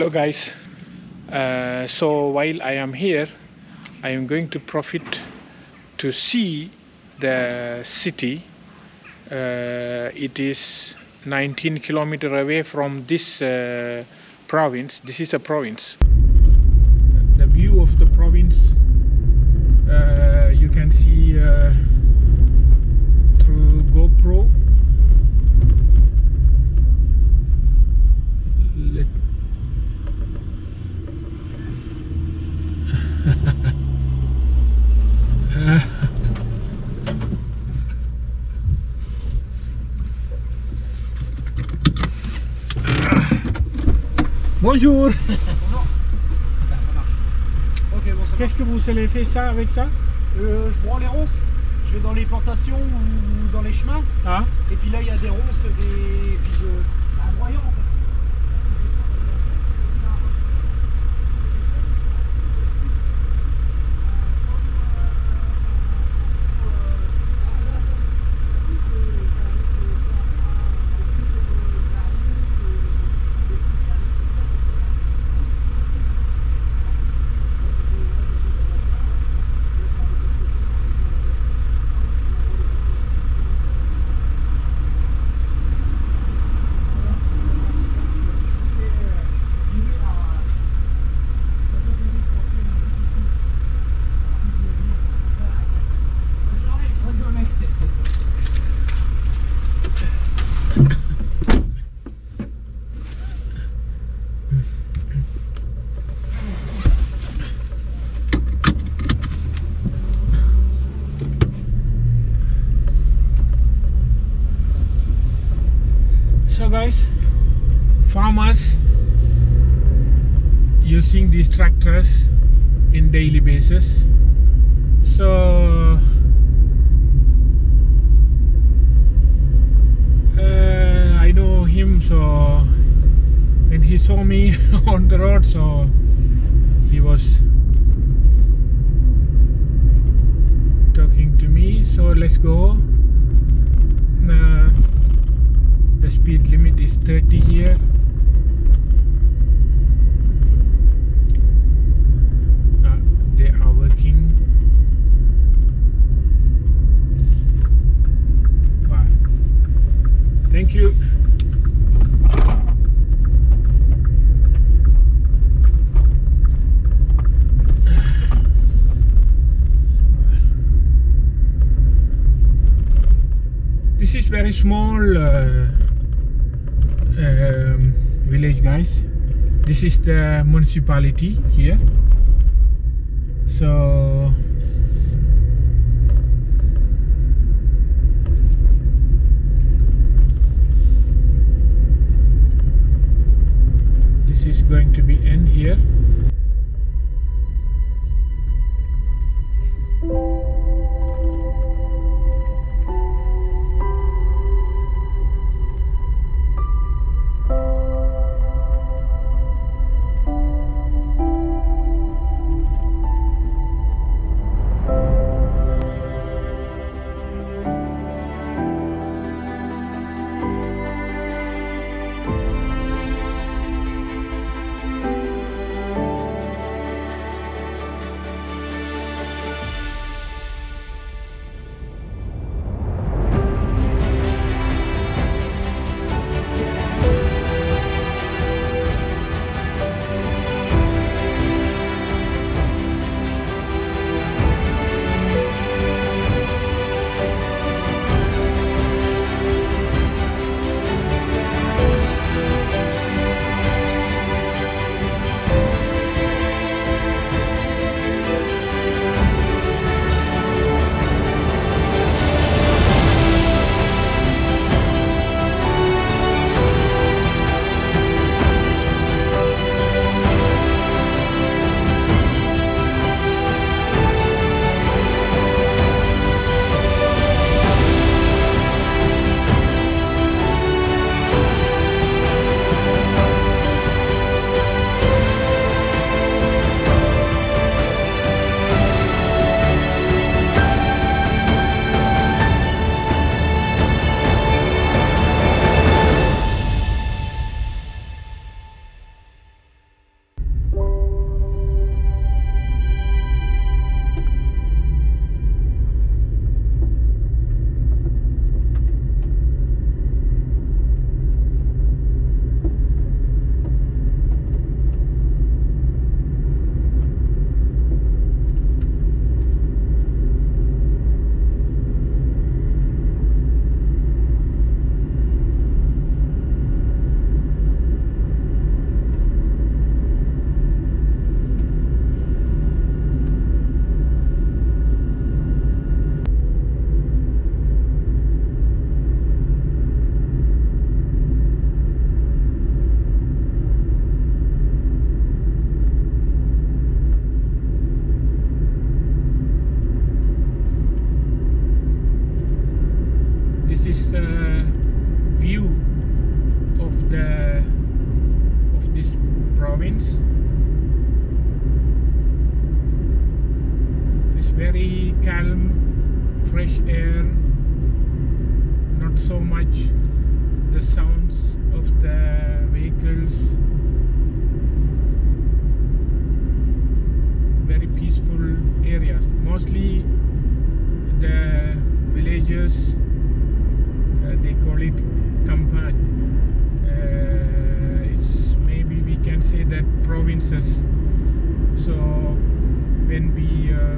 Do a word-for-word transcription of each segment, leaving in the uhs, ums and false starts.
Hello guys, uh, so while I am here I am going to profit to see the city. Uh, it is nineteen kilometers away from this uh, province. This is a province. The view of the province uh, you can see uh, through GoPro. Let uh, Bonjour. Bonjour. Ok, bon, ça Qu'est-ce que vous allez faire ça avec ça? euh, Je broie les ronces. Je vais dans les plantations ou dans les chemins. Ah. Et puis là, il y a des ronces, des. Puis je. Un broyant en fait. So guys, farmers using these tractors in daily basis. So uh, I know him, so when he saw me on the road, so he was talking to me. So let's go. Uh, The speed limit is thirty here. Uh, they are working. Wow. Thank you. This is very small uh, um, village, guys. This is the municipality here. So this is going to be end here. province. It's very calm, fresh air, not so much the sounds of the vehicles. Very peaceful areas. Mostly the villages, uh, they call it campagne. Uh, it's maybe we can say that provinces. So when we uh,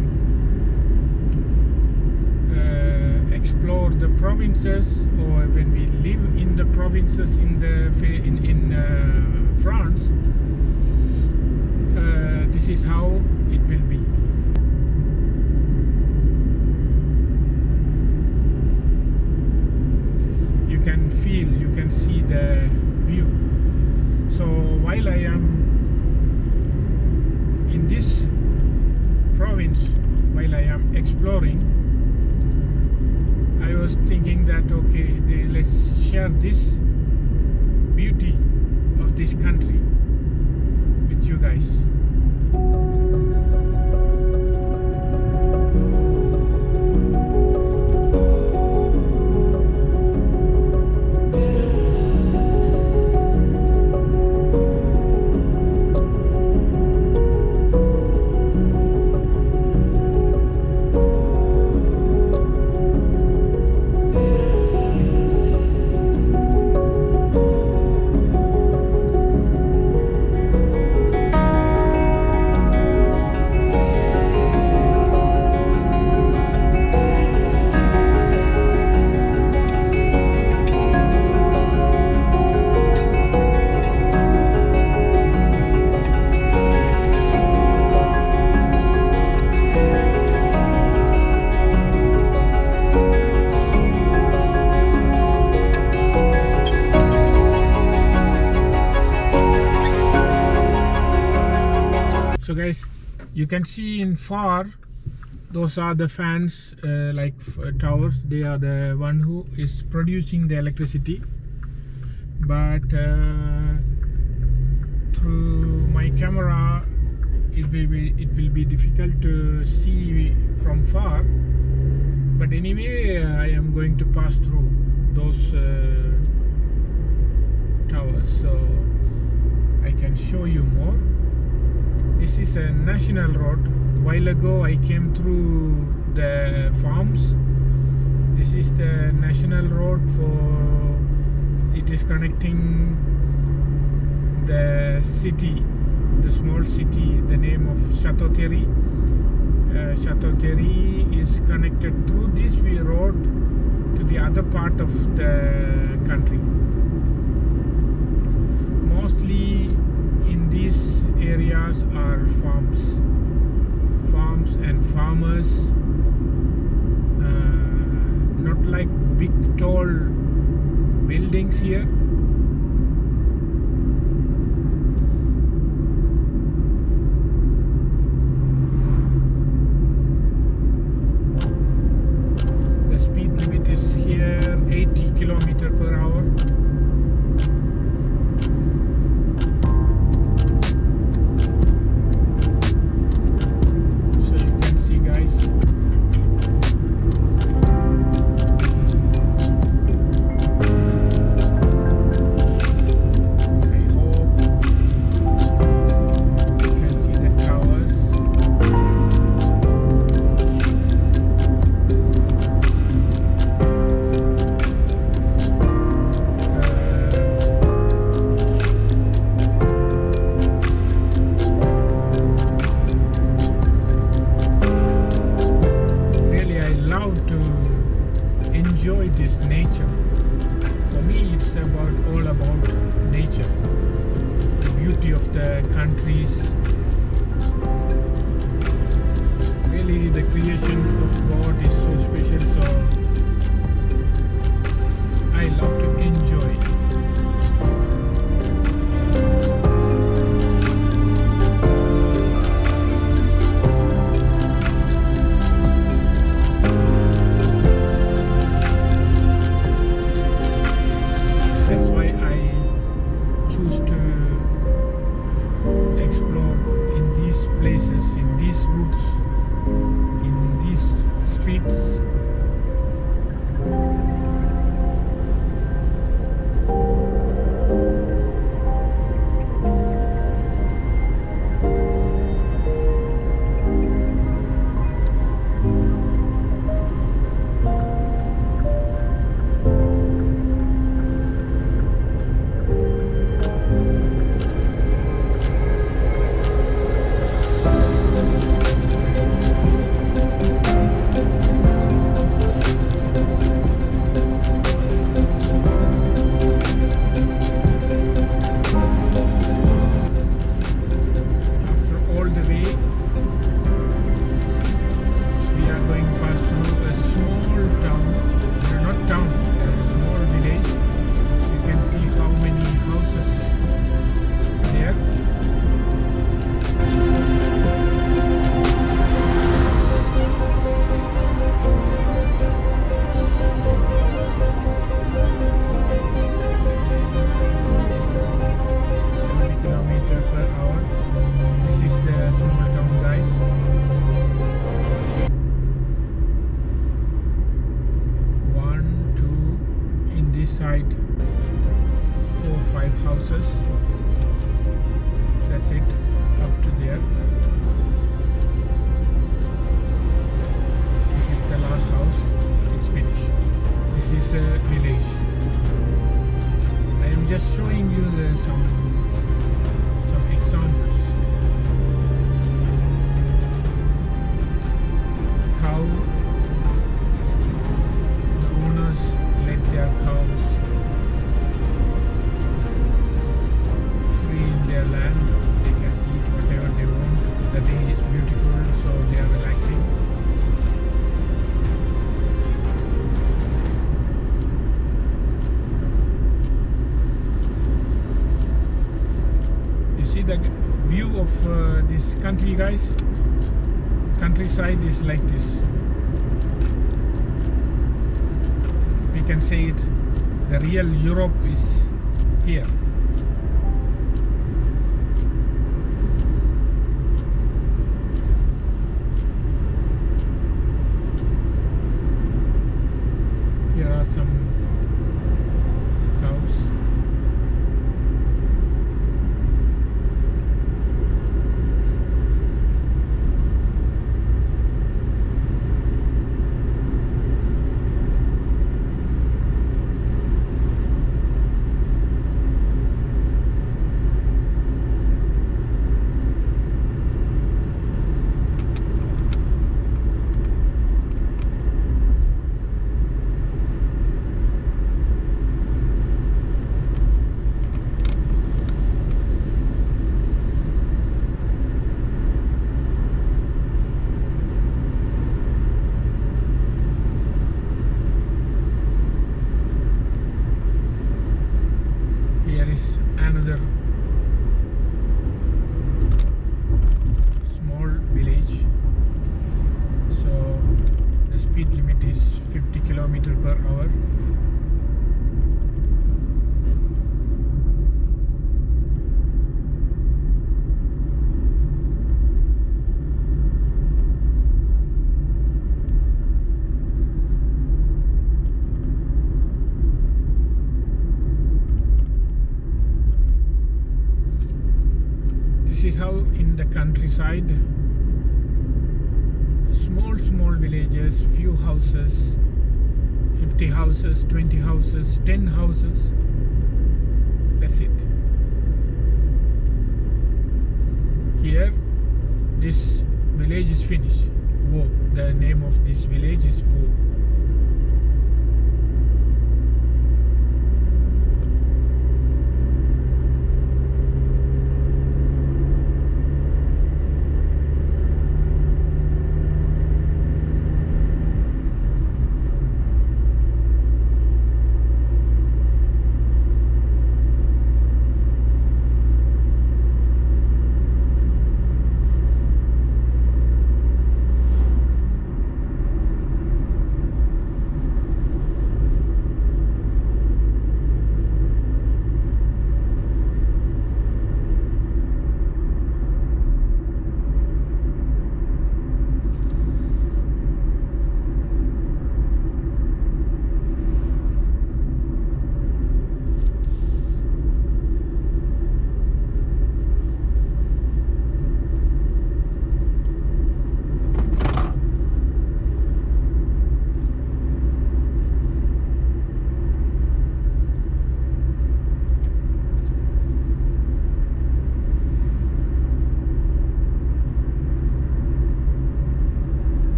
uh, explore the provinces, or when we live in the provinces in the in in uh, France, uh, this is how it will be. You can feel, you can see the view. So while I am in this province, while I am exploring, I was thinking that okay, they, let's share this beauty of this country with you guys. So guys, you can see in far, those are the fans, uh, like uh, towers. They are the one who is producing the electricity. But uh, through my camera, it will be it will be difficult to see from far. But anyway, uh, I am going to pass through those uh, towers, so I can show you more. This is a national road. While ago I came through the farms. This is the national road for, it is connecting the city, the small city, the name of Chateau-Thierry. Uh, Chateau-Thierry is connected through this road to the other part of the country. Mostly in these areas are farms, farms and farmers. Uh, not like big tall buildings here. The speed limit is here eighty kilometers per hour. explore in these places, in these routes, in these streets. Side four five houses, that's it, up to there. This is the last house, it's finished. This is a village. I am just showing you the, some some examples how the owners let their cows free in their land. They can eat whatever they want. The day is beautiful, so they are relaxing. You see the view of uh, this country, guys. Countryside is like this. We can say it, the real Europe is here. Here are some cows. Another small village, so the speed limit is fifty kilometers per hour. This is how in the countryside, small small villages, few houses, fifty houses, twenty houses, ten houses, that's it. Here this village is finished. Wo, the name of this village is Wo.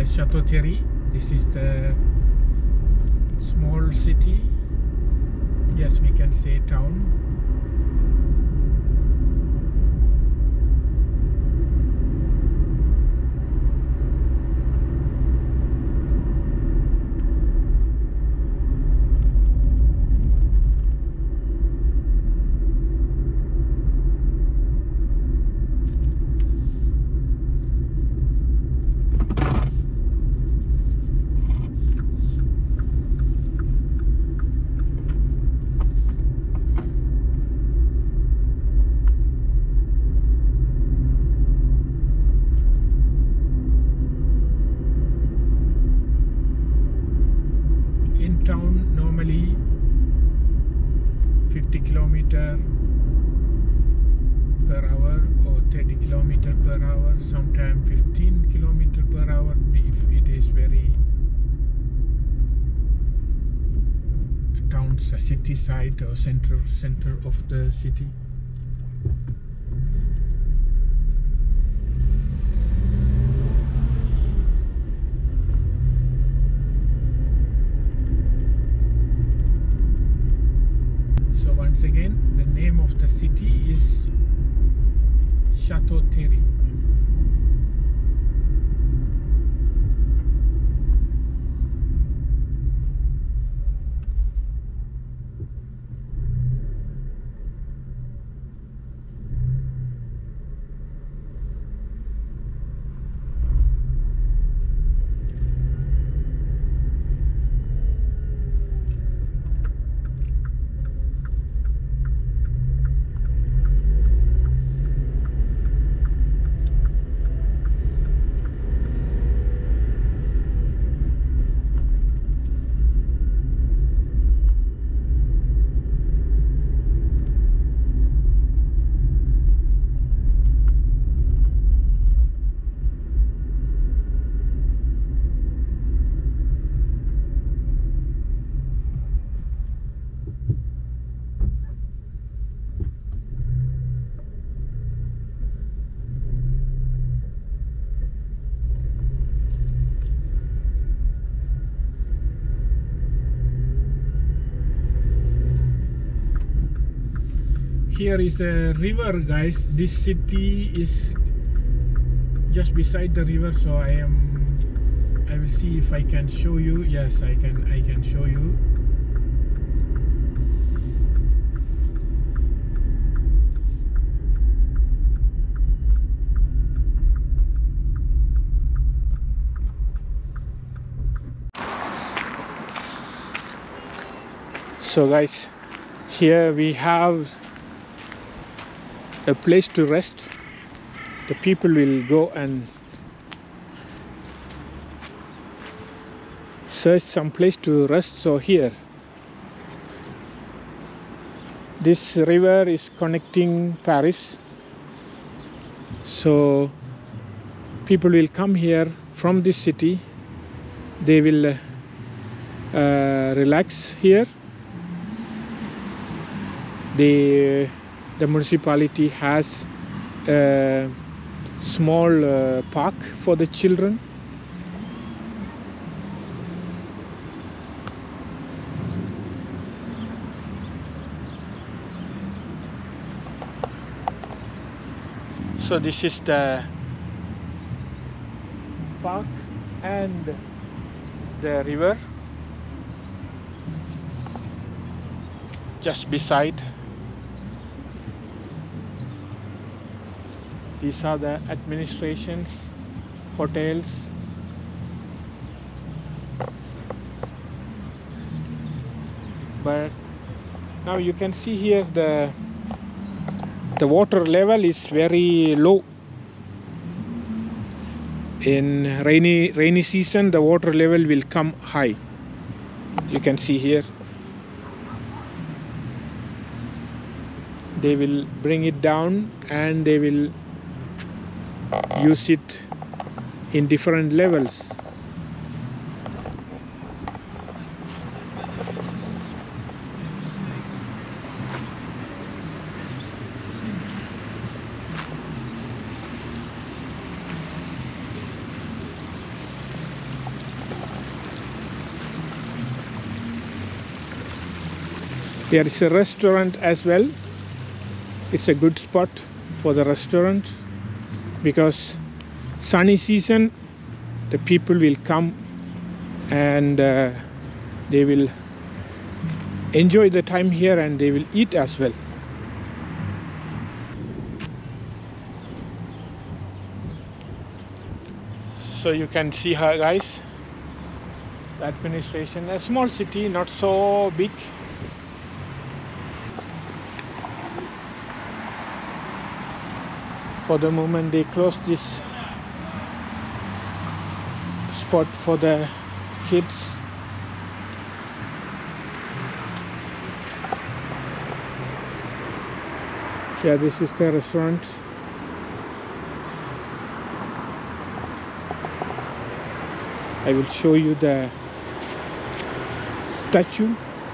the Chateau-Thierry. This is the small city. Yes, we can say town. Town normally fifty kilometer per hour or thirty kilometer per hour, sometimes fifteen kilometer per hour if it is very towns, a city side or center center of the city. Once again, the name of the city is Chateau-Thierry. Here is the river, guys. This city is just beside the river, so I am I will see if I can show you. Yes, I can I can show you. So guys, here we have a place to rest. The people will go and search some place to rest. So here, this river is connecting Paris, so people will come here from this city. They will uh, uh, relax here. The The municipality has a small uh, park for the children. So this is the park and the river just beside. These are the administrations, hotels. But now you can see here the the water level is very low. In rainy rainy season, the water level will come high. You can see here. They will bring it down and they will use it in different levels. There is a restaurant as well. It's a good spot for the restaurant because sunny season the people will come and uh, they will enjoy the time here and they will eat as well. So you can see her, guys, the administration, a small city, not so big. For the moment they closed this spot for the kids. Yeah, this is the restaurant. I will show you the statue.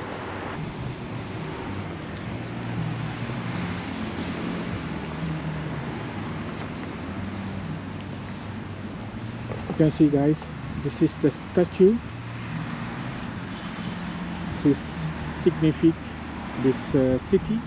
You can see, guys, this is the statue. This is significant, this uh, city.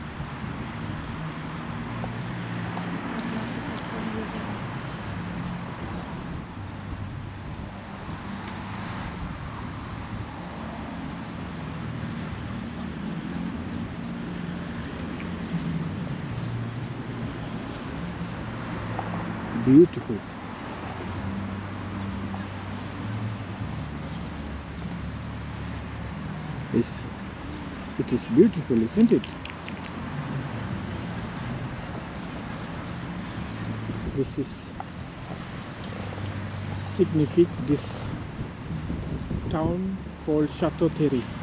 Beautiful. It's, it is beautiful, isn't it? This is significant, this town called Chateau-Thierry.